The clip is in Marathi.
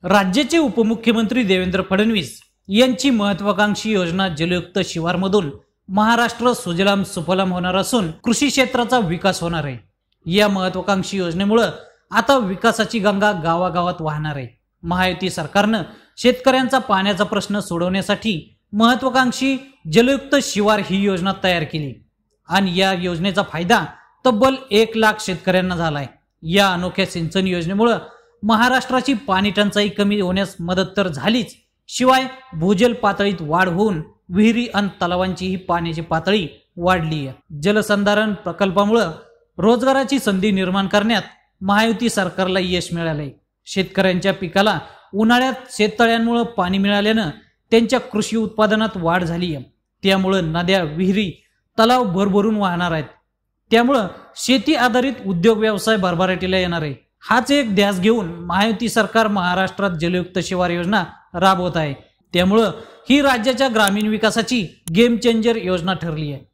राज्याचे उपमुख्यमंत्री देवेंद्र फडणवीस यांची महत्वाकांक्षी योजना जलयुक्त शिवारमधून महाराष्ट्र सुजलाम सुफलाम होणार असून कृषी क्षेत्राचा विकास होणार आहे। या महत्वाकांक्षी योजनेमुळे आता विकासाची गंगा गावागावात वाहणार आहे। महायुती सरकारने शेतकऱ्यांचा पाण्याचा प्रश्न सोडवण्यासाठी महत्वाकांक्षी जलयुक्त शिवार ही योजना तयार केली आणि या योजनेचा फायदा तब्बल 1 लाख शेतकऱ्यांना झालाय। या अनोख्या सिंचन योजनेमुळे महाराष्ट्राची पाणी टंचाई कमी होण्यास मदत तर झालीच, शिवाय भूजल पातळीत वाढ होऊन विहिरी आणि तलावांचीही पाण्याची पातळी वाढली आहे। जलसंधारण प्रकल्पामुळे रोजगाराची संधी निर्माण करण्यात महायुती सरकारला यश मिळाले। शेतकऱ्यांच्या पिकाला उन्हाळ्यात शेततळ्यांमुळे पाणी मिळाल्याने त्यांच्या कृषी उत्पादनात वाढ झाली आहे। त्यामुळे नद्या, विहिरी, तलाव भरभरून वाहणार आहेत। त्यामुळे शेती आधारित उद्योग व्यवसाय भरभराटीला येणार आहे। हाच एक ध्यास घेऊन महायुती सरकार महाराष्ट्रात जलयुक्त शिवार योजना राबवत आहे। त्यामुळे ही राज्याच्या ग्रामीण विकासाची गेम चेंजर योजना ठरली आहे।